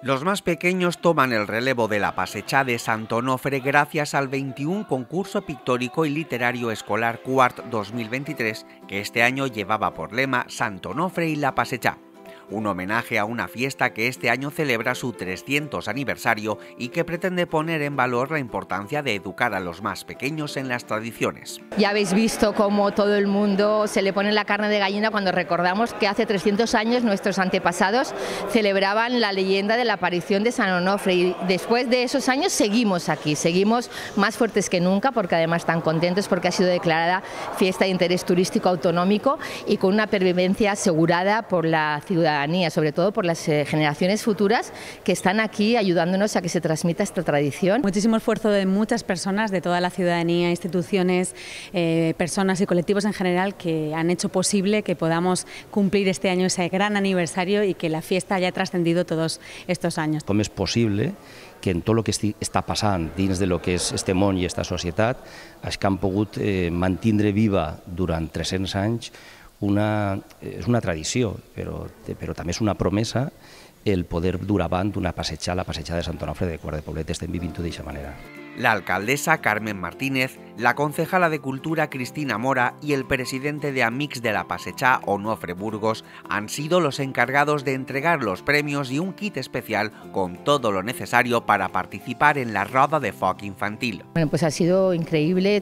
Los más pequeños toman el relevo de la Passecha de Sant Onofre gracias al 21 concurso pictórico y literario escolar Quart 2023, que este año llevaba por lema Sant Onofre y la Passecha. Un homenaje a una fiesta que este año celebra su 300 aniversario y que pretende poner en valor la importancia de educar a los más pequeños en las tradiciones. Ya habéis visto cómo todo el mundo se le pone la carne de gallina cuando recordamos que hace 300 años nuestros antepasados celebraban la leyenda de la aparición de Sant Onofre, y después de esos años seguimos aquí, seguimos más fuertes que nunca, porque además están contentos porque ha sido declarada fiesta de interés turístico autonómico y con una pervivencia asegurada por la ciudadanía, sobre todo por las generaciones futuras que están aquí ayudándonos a que se transmita esta tradición. Muchísimo esfuerzo de muchas personas, de toda la ciudadanía, instituciones, personas y colectivos en general, que han hecho posible que podamos cumplir este año ese gran aniversario y que la fiesta haya trascendido todos estos años. Com és possible que en tot el que està passant dins de lo que és este món i esta societat, és que han pogut mantindre viva durant 300 anys és una tradició, però també és una promesa el poder dur avant una passeja, la passeja de Sant Onofre de Quart de Poblet. Estem vivint-ho d'aquesta manera. La alcaldesa Carmen Martínez, la concejala de Cultura Cristina Mora y el presidente de Amics de la Passecha, Onofre Burgos, han sido los encargados de entregar los premios y un kit especial con todo lo necesario para participar en la roda de foc infantil. Bueno, pues ha sido increíble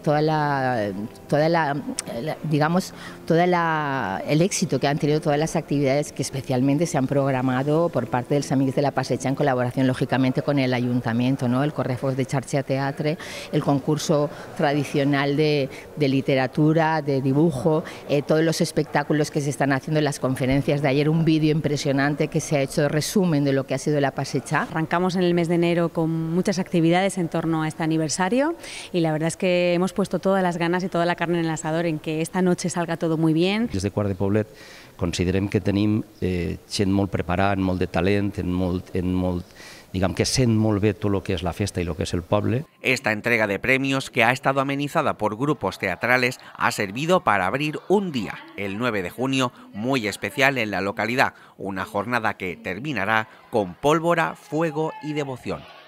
el éxito que han tenido todas las actividades que especialmente se han programado por parte dels Amics de la Passecha en colaboración lógicamente con el ayuntamiento, ¿no? El Correfoc de Xarxa Teatre, el concurso tradicional de literatura, de dibujo, todos los espectáculos que se están haciendo en las conferencias de ayer, un vídeo impresionante que se ha hecho de resumen de lo que ha sido la Passecha. Arrancamos en el mes de enero con muchas actividades en torno a este aniversario y la verdad es que hemos puesto todas las ganas y toda la carne en el asador en que esta noche salga todo muy bien. Des de Quart de Poblet considerem que tenim gent molt preparada, molt de talent, digamos que sent molt bé tot el que és la festa y lo que es el poble. Esta entrega de premios, que ha estado amenizada por grupos teatrales, ha servido para abrir un día, el 9 de junio, muy especial en la localidad, una jornada que terminará con pólvora, fuego y devoción.